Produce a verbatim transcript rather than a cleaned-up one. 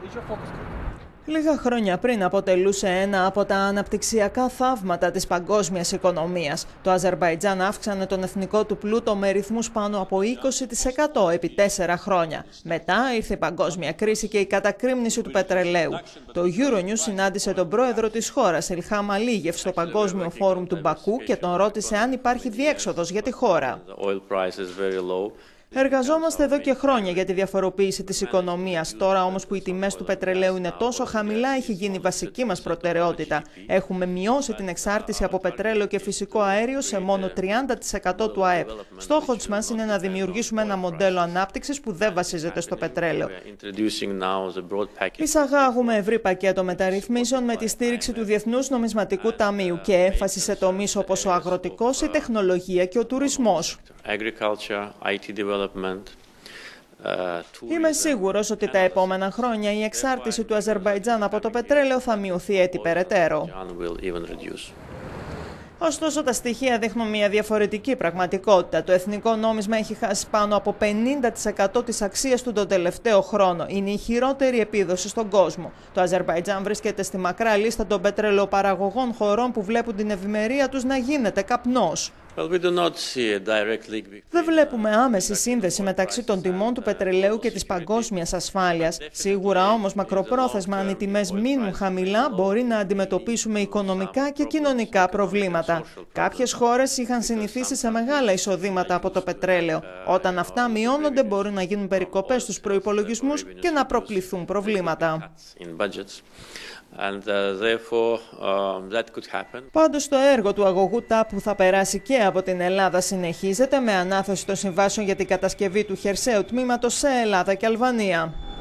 Λίγα χρόνια πριν αποτελούσε ένα από τα αναπτυξιακά θαύματα της παγκόσμιας οικονομίας. Το Αζερμπαϊτζάν αύξανε τον εθνικό του πλούτο με ρυθμούς πάνω από είκοσι τοις εκατό επί τέσσερα χρόνια. Μετά ήρθε η παγκόσμια κρίση και η κατακρήμνηση του πετρελαίου. Το Euronews συνάντησε τον πρόεδρο της χώρας, Ilham Aliyev, στο Παγκόσμιο Φόρουμ του Μπακού και τον ρώτησε αν υπάρχει διέξοδος για τη χώρα. Εργαζόμαστε εδώ και χρόνια για τη διαφοροποίηση της οικονομίας. Τώρα όμως που οι τιμές του πετρελαίου είναι τόσο χαμηλά, έχει γίνει βασική μας προτεραιότητα. Έχουμε μειώσει την εξάρτηση από πετρέλαιο και φυσικό αέριο σε μόνο τριάντα τοις εκατό του ΑΕΠ. Στόχος μας είναι να δημιουργήσουμε ένα μοντέλο ανάπτυξης που δεν βασίζεται στο πετρέλαιο. Εισαγάγουμε ευρύ πακέτο μεταρρυθμίσεων με τη στήριξη του Διεθνούς Νομισματικού Ταμείου και έμφαση σε τομείς όπως ο αγροτικός, η τεχνολογία και ο τουρισμός. Είμαι σίγουρος ότι τα επόμενα χρόνια η εξάρτηση του Αζερμπαϊτζάν από το πετρέλαιο θα μειωθεί έτη περαιτέρω. Ωστόσο, τα στοιχεία δείχνουν μια διαφορετική πραγματικότητα. Το εθνικό νόμισμα έχει χάσει πάνω από πενήντα τοις εκατό της αξίας του τον τελευταίο χρόνο. Είναι η χειρότερη επίδοση στον κόσμο. Το Αζερμπαϊτζάν βρίσκεται στη μακρά λίστα των πετρελαιοπαραγωγών χωρών που βλέπουν την ευημερία τους να γίνεται καπνός. Well, we do not see a direct link. Δεν βλέπουμε άμεση σύνδεση μεταξύ των τιμών του πετρελαίου και της παγκόσμιας ασφάλειας. Σίγουρα όμως μακροπρόθεσμα, αν οι τιμές μείνουν χαμηλά, μπορεί να αντιμετωπίσουμε οικονομικά και κοινωνικά προβλήματα. Κάποιες χώρες είχαν συνηθίσει σε μεγάλα εισοδήματα από το πετρέλαιο. Όταν αυτά μειώνονται, μπορούν να γίνουν περικοπές στους προϋπολογισμούς και να προκληθούν προβλήματα. And, uh, therefore, uh, that could happen. Πάντως το έργο του αγωγού ΤΑΠ που θα περάσει και από την Ελλάδα συνεχίζεται με ανάθεση των συμβάσεων για την κατασκευή του χερσαίου τμήματος σε Ελλάδα και Αλβανία.